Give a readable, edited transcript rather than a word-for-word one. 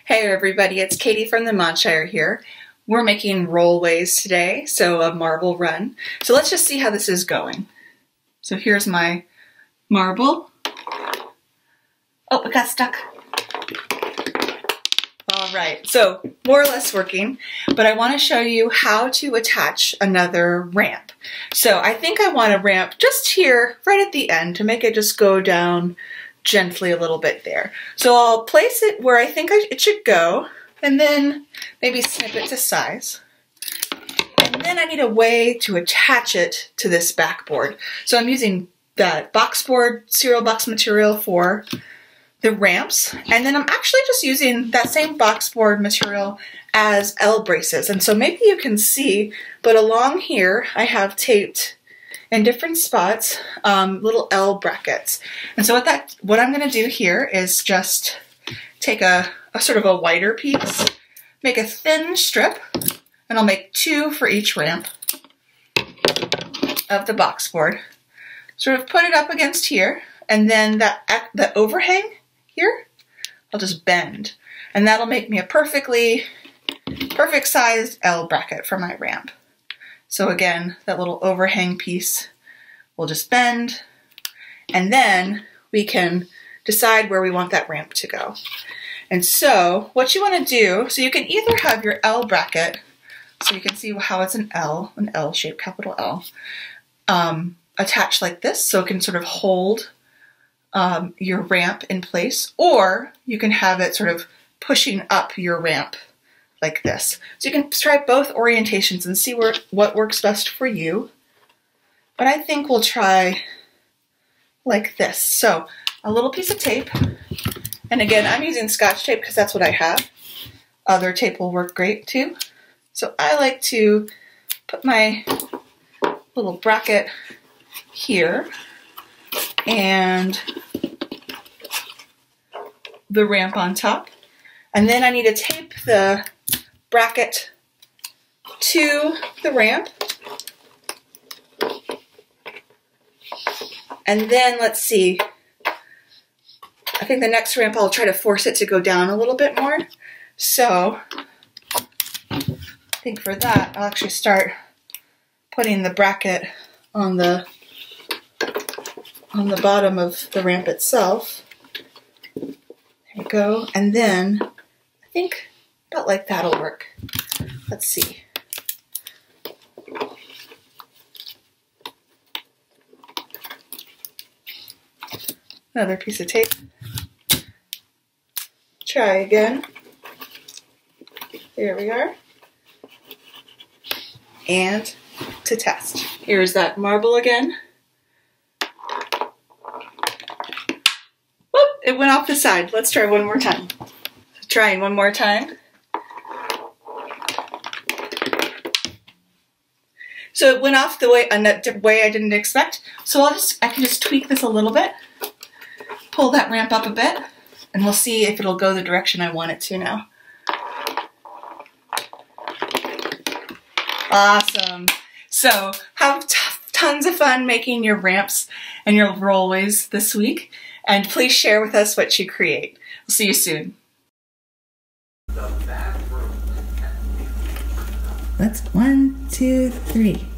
Hey everybody, it's Katie from the Modshire here. We're making rollways today, so a marble run. So let's just see how this is going. So here's my marble. Oh, it got stuck. All right, so more or less working, but I want to show you how to attach another ramp. So I think I want a ramp just here, right at the end, to make it just go down gently a little bit there. So I'll place it where I think it should go, and then maybe snip it to size. And then I need a way to attach it to this backboard. So I'm using the box board, cereal box material for the ramps, and then I'm actually just using that same box board material as L braces. And so maybe you can see, but along here I have taped in different spots little L brackets. And so what I'm going to do here is just take a sort of a wider piece, make a thin strip, and I'll make 2 for each ramp of the box board. Sort of put it up against here, and then the overhang here, I'll just bend, and that'll make me a perfect sized L bracket for my ramp. So again, that little overhang piece will just bend, and then we can decide where we want that ramp to go. And so what you want to do, so you can either have your L bracket, so you can see how it's an L shape, capital L, attached like this, so it can sort of hold your ramp in place, or you can have it sort of pushing up your ramp like this. So you can try both orientations and see what works best for you. But I think we'll try like this. So a little piece of tape, and again, I'm using Scotch tape because that's what I have. Other tape will work great too. So I like to put my little bracket here and the ramp on top. And then I need to tape the bracket to the ramp. And then let's see, I think the next ramp I'll try to force it to go down a little bit more. So I think for that I'll actually start putting the bracket on the bottom of the ramp itself. There we go. And then I think about like that'll work. Let's see. Another piece of tape. Try again. There we are. And to test. Here's that marble again. Whoop, it went off the side. Let's try one more time. Trying one more time. So it went off the way I didn't expect. So I can just tweak this a little bit. Pull that ramp up a bit, and we'll see if it'll go the direction I want it to now. Awesome. So have tons of fun making your ramps and your rollways this week, and please share with us what you create. We'll see you soon. Let's 1, 2, 3.